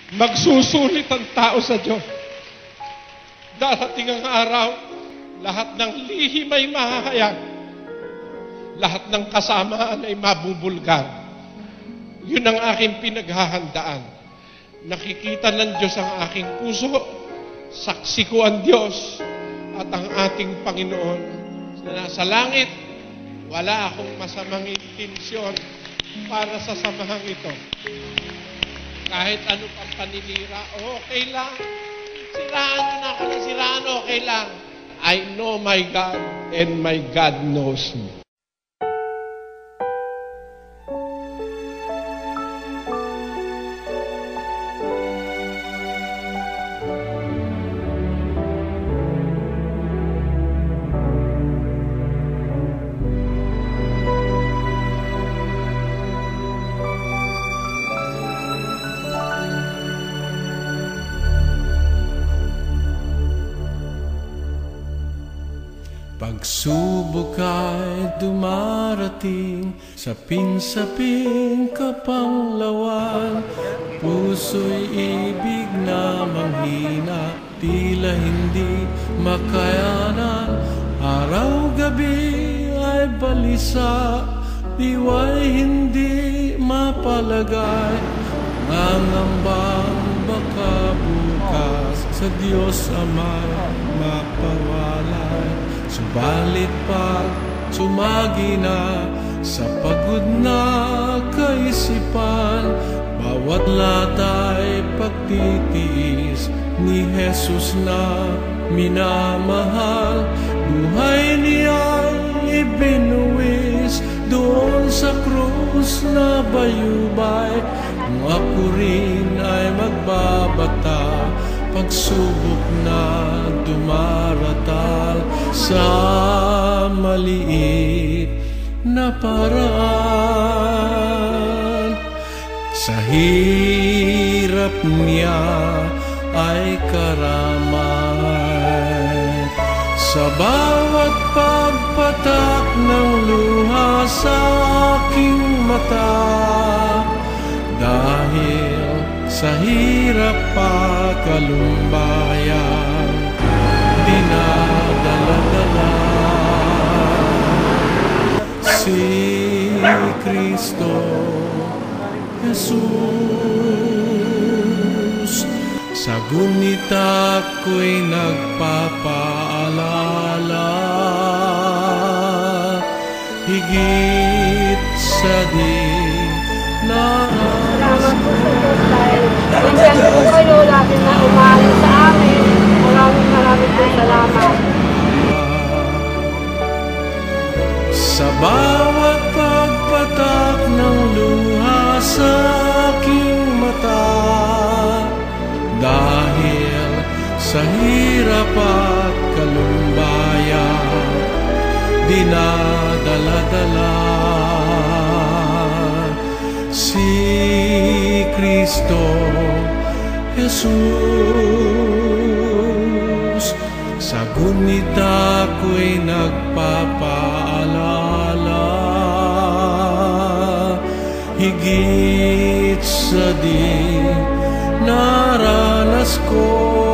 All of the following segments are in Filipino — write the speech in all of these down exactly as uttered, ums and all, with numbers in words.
Magsusulit ang tao sa Diyos. Darating ang araw, lahat ng lihim ay mahahayag. Lahat ng kasamaan ay mabubulgar. Yun ang aking pinaghahandaan. Nakikita ng Diyos ang aking puso, saksi ko ang Diyos at ang ating Panginoon na nasa langit. Wala akong masamang intensyon para sa samahang ito. Kahit ano pang paninira, okay lang. Siraan nyo na ako na siraan, okay lang. I know my God and my God knows me. Pagsubok ay dumarating, sapin-sapin kapanglawan, puso'y ibig na manghina, tila hindi makayanan. Araw-gabi ay balisa, diwa'y hindi mapalagay, nangambang baka bukas sa Diyos Ama mapawalay. Subalit pag sumagi na sa pagod na kaisipan, bawat lata'y pagtitiis ni Jesus na minamahal. Buhay niya'y ibinuwis doon sa krus na bayubay. Kung ako rin ay magbabata, pagsubok na dumaratal sa maliit na paraan. Sa hirap niya ay karamay, sa bawat pagpatak ng luha sa aking mata. Dahil sa hirap pa kalumbayan, dinadala-dala si Kristo Jesus. Sa gunita ko'y nagpapaalala, higit sa di Salamat po sa Diyos dahil nandiyan po kayo lagi na umalis sa amin. Maraming maraming po salamat. Sa bawat pagpatak ng luha sa aking mata, dahil sa hirap at kalumbayan, dinadala-dala si Kristo Jesus. Sa gunita ko'y nagpapaalala, higit sa di naranas ko.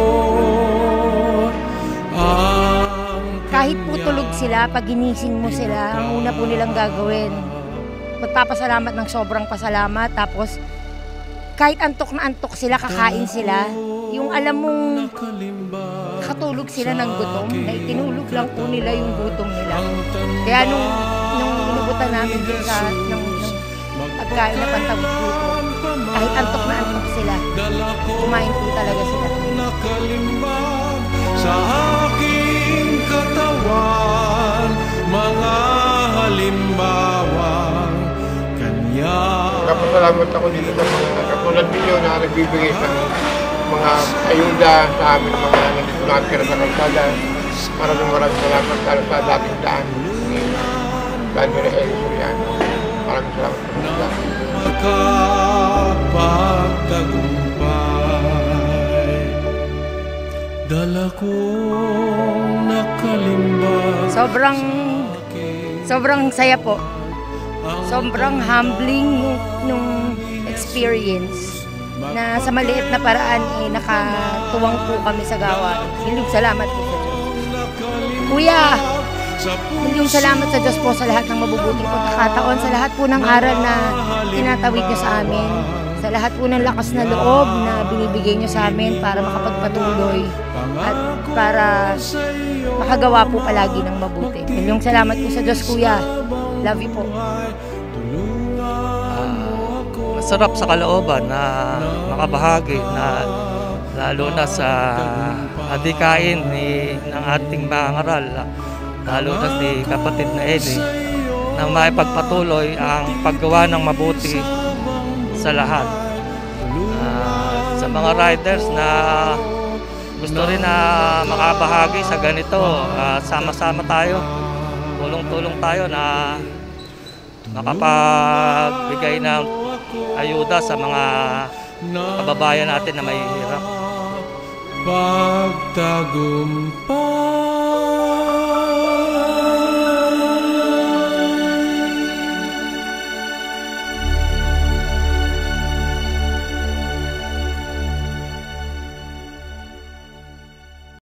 Kahit po tulog sila, pag ginising mo sila, ang una po nilang gagawin, magpapasalamat ng sobrang pasalamat. Tapos kahit antok na antok sila, kakain sila. Yung alam mong katulog sila ng gutom, na itinulog lang po nila yung gutom nila. Kaya nung, nung inubutan namin dun sa ng, ng pagkain na pantawid gutom, kahit antok na antok sila, kumain po talaga sila. Nakalimbag sa aking katawan, mga halimbawang kanya. Kapasalamat ako dito sa mga katulad ninyo na nagbibigay sa mga ayuda sa amin, mga nagtutulakir sa kalsada. Maraming maraming salamat sa dating daan ni Daniel L. Soriano. Maraming salamat po sa makapagtagumpay, dala kong nakalimbag. Sobrang, sobrang saya po. Sobrang humbling nung experience. na sa maliit na paraan eh, nakatuwang po kami sa gawain. Milyong salamat po sa Diyos. Kuya, milyong salamat sa Diyos po sa lahat ng mabubuting pagkakataon, sa lahat po ng aral na tinatawid niyo sa amin, sa lahat po ng lakas na loob na binibigay niyo sa amin para makapagpatuloy at para makagawa po palagi ng mabuti. Milyong salamat po sa Diyos, Kuya. Love you po. Masarap sa kalooban na makabahagi na lalo na sa adikain ni ng ating mga ngaral, lalo na si kapatid na Eddie, na maipagpatuloy ang paggawa ng mabuti sa lahat. Uh, sa mga riders na gusto rin na makabahagi sa ganito, uh, sama-sama tayo, tulong-tulong tayo na makapagbigay ng ayuda sa mga kababayan natin na may hirap. Pagtagumpay